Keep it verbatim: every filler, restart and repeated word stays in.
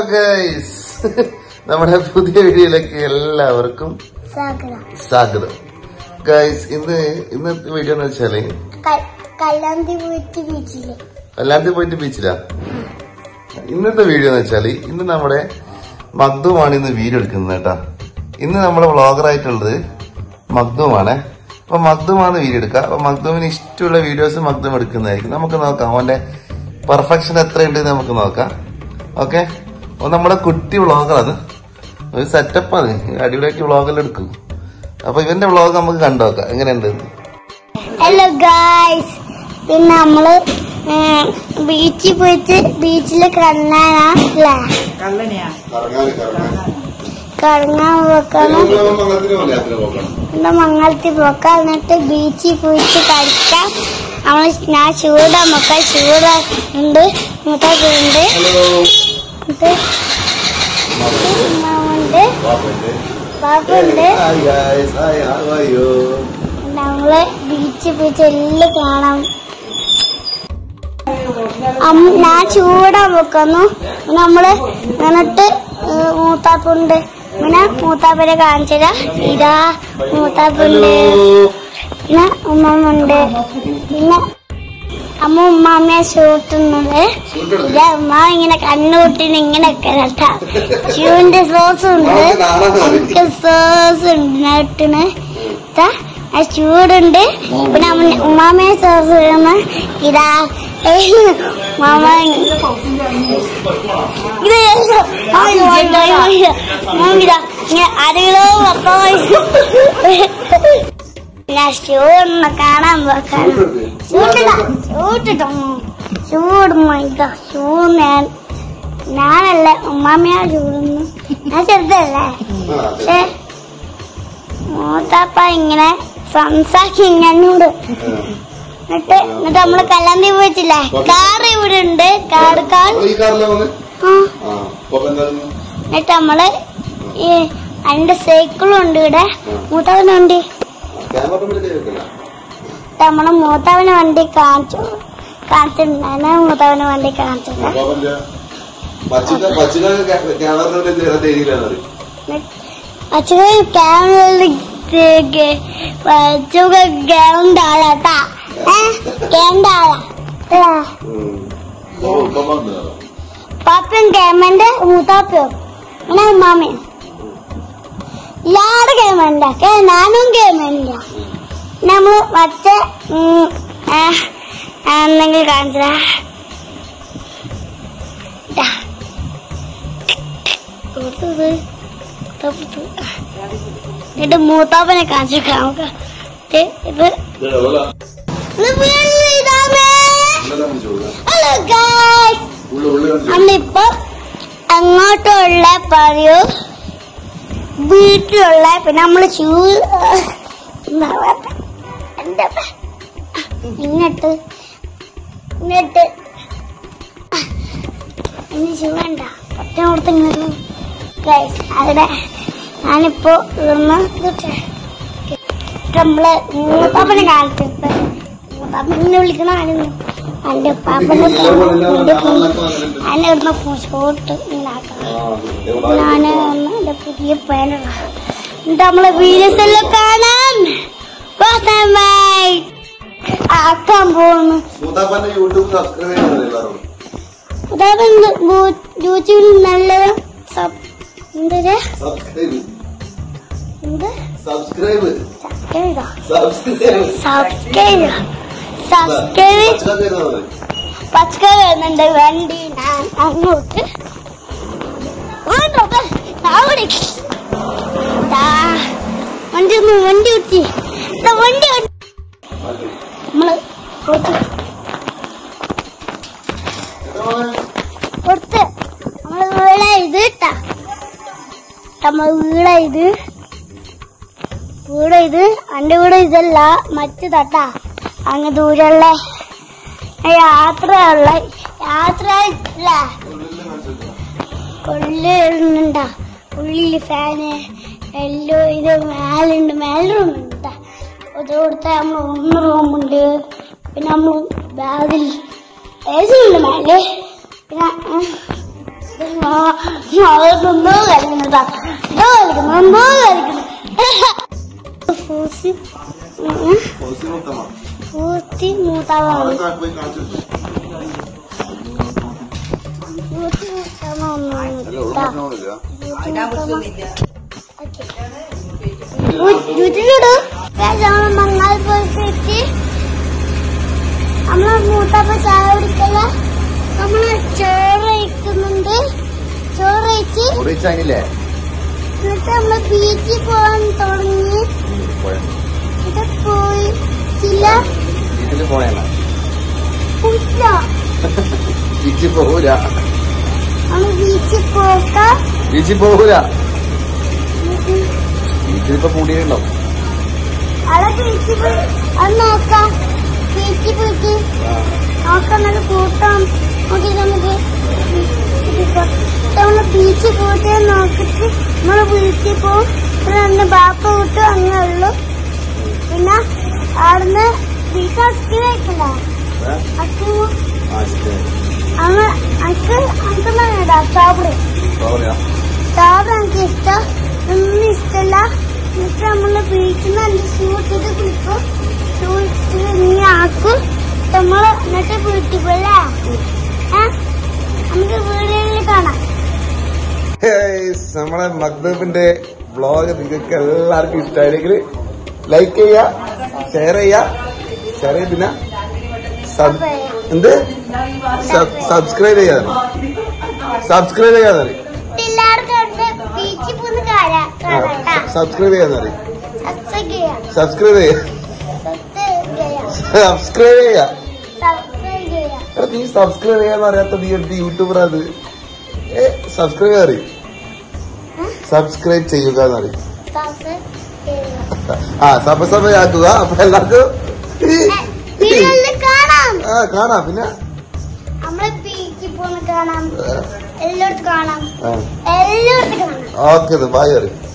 Guys, നമ്മുടെ പുതിയ വീഡിയോയിലേക്ക് എല്ലാവർക്കും സ്വാഗതം. ഗൈസ്, ഇന്ന് ഇന്നത്തെ വീഡിയോ എന്ന് വെച്ചാല് കല്ലാന്തി പോയിട്ട് ബീച്ചിലാ. ഇന്നത്തെ വീഡിയോ എന്ന് വെച്ചാല് ഇന്ന് നമ്മുടെ മഗ്ദുമാണ് ഇന്ന് വീഡിയോ എടുക്കുന്നത് കേട്ടാ. ഇന്ന് നമ്മുടെ വ്ളോഗറായിട്ടുള്ളത് മഗ്ദുമാണ്. അപ്പൊ മഗ്ദുമാണ് വീഡിയോ എടുക്കുക. അപ്പൊ മഗ്ദുവിന് ഇഷ്ടമുള്ള വീഡിയോസ് മഗ്ദും എടുക്കുന്നതായിരിക്കും. നമുക്ക് നോക്കാം അവന്റെ പെർഫെക്ഷൻ എത്രയുണ്ട് നമുക്ക് നോക്കാം. ഓക്കെ, അപ്പൊ നമ്മുടെ കുട്ടി വ്ളോഗറാണ്, ഒരു സെറ്റപ്പാണ്, അടിപൊളിയാക്കി വ്ളോഗെല്ലാം എടുക്കും. അപ്പൊ ഇവന്റെ വ്ളോഗ് നമുക്ക് കണ്ടുനോക്കാം എങ്ങനെയുണ്ട്. ഹലോ ഗായ്സ്, പിന്നെ നമ്മള് ബീച്ചിൽ പോയിട്ട് ബീച്ചില് കറങ്ങാനാ കറങ്ങാൻ പോക്കണം. പിന്നെ മംഗളത്തിൽ പോക്കാം. എന്നിട്ട് ബീച്ചിൽ പോയിട്ട് കളിക്കാം. നമ്മള് ഞാൻ ചൂട മക്കൾ ചൂട ഉണ്ട്, മുട്ടുണ്ട്, പാപ്പുണ്ട്. നമ്മള് ബീച്ചിൽ പോയിട്ട് എല്ലാം കാണാം. ഞാൻ ചൂടാൻ വെക്കുന്നു. നമ്മള് എന്നിട്ട് മൂത്താപ്പുണ്ട്. പിന്നെ മൂത്താപ്പനെ കാണിച്ചതാ. ഇതാ മൂത്താപ്പുണ്ട്, പിന്നെ ഉമ്മമ്മണ്ട്, പിന്നെ അമ്മ ഉമ്മാമ്മയെ സൂട്ടുന്നത്. ഇതാ ഉമ്മ ഇങ്ങനെ കണ്ണുകൂട്ടിന് ഇങ്ങനെ കേട്ടാ. ചൂവിന്റെ സോസ് ഉണ്ട്, എനിക്ക് സോസ് ഉണ്ട് നട്ടിന്. ചൂടുണ്ട്. പിന്നെ ഉമ്മാമ്മയെ സോസ് ഇടുന്ന ഇതാ മാമ. ഇതാ ഇങ്ങനെ അരകിലോ പക്കം ഞാൻ ഷൂന്ന് കാണാൻ പോക്കാണ്. ചൂട്ടില്ല ചൂട്ടിട്ടോ ചൂടുമ്പോ ഷൂ ഞാൻ ഞാനല്ലേ ഉമ്മാമ്മയാ ചൂടുന്നു. ഞാൻ ചെറുതല്ലേ. പക്ഷെ മൂത്താപ്പ ഇങ്ങനെ സംസാരിക്കും എന്നോട്. എന്നിട്ട് എന്നിട്ട് നമ്മള് കല്ലാന്തി പോയിട്ടില്ലേ, കാറ് ഇവിടെ ഉണ്ട്. കാറ് കാർ എന്നിട്ട് നമ്മള് ഈ അതിന്റെ സൈക്കിളും ഉണ്ട് ഇവിടെ. മൂത്താവിന് വണ്ടി നമ്മള് മൂത്താവിന് വണ്ടി കാണിച്ചു കാണിച്ചിട്ടുണ്ടായിരുന്നു. മൂത്താവിന് വണ്ടി കാണിച്ചില്ല. അച്ഛൻ ക്യാമറ കേണ്ടാളാട്ടാ കേണ്ടാളാ പാപ്പയും കേമന്റെ മൂത്താപ്പയോ പിന്നെ ഉമ്മാമയും എല്ലാവരും കേമണ്ട. ഞാനും കേമണ്ട. നമ്മള് വച്ച എന്തെങ്കിലും കാണിച്ചതാ. എന്നിട്ട് മൂത്താപ്പനെ കാണിച്ചു നമുക്ക്. ഇത് ഹലോ ഗായ്സ്, നമ്മളിപ്പോ അങ്ങോട്ടുള്ള പറയൂ വീട്ടിലുള്ള. പിന്നെ നമ്മള് ഷൂ ഇങ്ങോട്ട് ഇങ്ങോട്ട് ഇനി ഷൂ വേണ്ട പറ്റ കൊടുത്ത് ഇങ്ങോട്ട് ഗായ്സ്. അവിടെ ഞാനിപ്പോ ഇന്ന് നമ്മള് മൂത്താപ്പനെ കാണിച്ചിട്ട് മൂത്താപ്പനെ വിളിക്കണ ആയിരുന്നു. എന്റെ പാപ്പനെ എന്നെ ഇവിടുന്ന് ഷോട്ട് ഉണ്ടാക്കണം. ഞാന് ഒന്ന് എന്റെ പുതിയ പേനാണ്. എന്നിട്ട് നമ്മളെ വീഡിയോസ് എല്ലാം കാണാൻ ആക്കാൻ പോകുന്നു. യൂട്യൂബിൽ നല്ല എന്തൊരു സബ്സ്ക്രൈബ് സബ്സ്ക്രൈബ് സബ്സ്ക്രൈബ് പച്ചക്കറി വരുന്നുണ്ട്. വണ്ടി ഞാൻ അങ്ങോട്ട് വണ്ടി ഒന്ന് വണ്ടി കുത്തി വണ്ടി നമ്മള് കൊടുത്ത് നമ്മള് വീട ഇത് ഇട്ടാ നമ്മള് വീട ഇത് വീട് ഇത് എന്റെ വീട് ഇതല്ല മറ്റു തട്ടാ. അങ്ങ് ദൂരെയുള്ള യാത്രയുള്ള യാത്ര ഇല്ല കൊള്ളുണ്ടാ. ഉള്ളില് ഫാന് എല്ലോ ഇത് മേലുണ്ട്. മേലെ റൂമുണ്ടാ. അത് കൊടുത്ത നമ്മൾ ഒന്ന് റൂമുണ്ട്. പിന്നെ നമ്മൾ ബാഗിൽ ഏ സി ഉണ്ട് മേലെ. പിന്നെ എന്തോ കളിക്കുന്നതാ എന്തോ കളിക്കുന്നു എന്തോ കളിക്കുന്നു പൂത്തി മൂത്താവാണ് പൂത്തി മൂത്താവാണ് മങ്ങാൽ പോയിട്ട് വെച്ച് നമ്മളെ മൂത്താപ്പ ചായ കുടിക്കല നമ്മള് ചോറ് കഴിക്കുന്നുണ്ട് ചോറ് കഴിച്ച് എന്നിട്ട് നമ്മള് ബീച്ചിൽ പോകാൻ തുടങ്ങി ഇത് പോയിട്ടില്ല ബീച്ചിൽ പോകൂല നമ്മള് ബീച്ചിൽ പോക്കാം ബീച്ചിൽ പോകൂല ബീച്ചിൽ ഇപ്പൊ കൂടിയുണ്ടോ അവിടെ ബീച്ചിൽ പോയി അത് നോക്കാം ബീച്ചിൽ പോയിട്ട് നോക്കാം നല്ല കൂട്ടാം നോക്കി നമുക്ക് നമ്മള് ബീച്ചിൽ പോയിട്ട് നോക്കിട്ട് നമ്മള് ബീച്ചിൽ പോകും പിന്നെ അന്ന് ബാപ്പ വിട്ട് അങ്ങേ ഉള്ളു പിന്നെ അവിടുന്ന് ബീച്ച് അസ്കി കഴിക്കണ്ട അസ്കി അങ്ങ് അനക്ക് അനക്കെന്താ സ്ട്രോബെറി സ്ട്രോബെറി എനിക്ക് ഇഷ്ടം ഒന്നും ഇഷ്ടമല്ല എന്നിട്ട് നമ്മള് ബീച്ചിൽ നല്ല ഷൂ ഇട്ടിട്ട് കുളിക്കും ഷൂ ഇട്ടിട്ട് നീ ആക്കും നമ്മള് എന്നിട്ട് വീട്ടിൽ പോയല്ലേ ഏഹ് നമുക്ക് വീടുകളിൽ കാണാം. നമ്മളെ മക്തൂബിന്റെ വ്ളോഗ് നിങ്ങൾക്ക് എല്ലാവർക്കും ഇഷ്ടമായില്ലെങ്കിൽ ലൈക്ക് ചെയ്യുക, ഷെയർ ചെയ്യുക, ഷെയർ ചെയ്യ പിന്നെ എന്ത് സബ്സ്ക്രൈബ് ചെയ്യാതെ സബ്സ്ക്രൈബ് ചെയ്യാതെ സബ്സ്ക്രൈബ് ചെയ്യാതെ സബ്സ്ക്രൈബ് ചെയ്യാ സബ്സ്ക്രൈബ് ചെയ്യാ നീ സബ്സ്ക്രൈബ് ചെയ്യാന്ന് അറിയാത്ത നീ എന്ത് യൂട്യൂബർ അത് ഏ സബ്സ്ക്രൈബ് അറിയും സബ്സ്ക്രൈബ് ചെയ്യുക എന്നറിയും ആ സബ സഭയാക്കുക അപ്പൊ എല്ലാവർക്കും ആ കാണാം പിന്നെ കാണാം എല്ലായിടത്തും കാണാം ഓക്കെ ബൈ അറിയും.